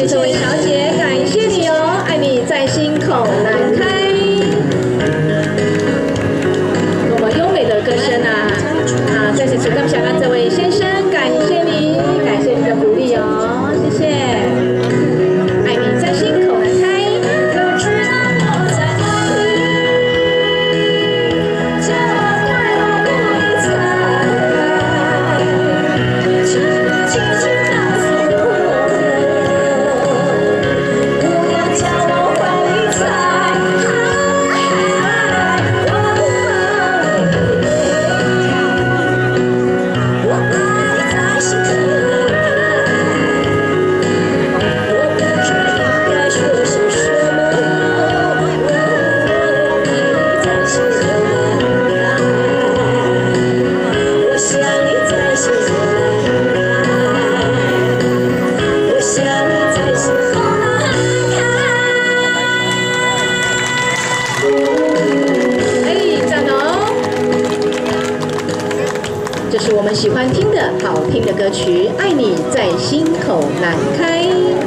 谢这位小姐，感谢你哦，爱你在心口难开。多么优美的歌声啊！再次请感谢这位先生，感谢你，感谢你的鼓励哦，谢谢。爱你在心口难开。 这是我们喜欢听的好听的歌曲，《爱你在心口难开》。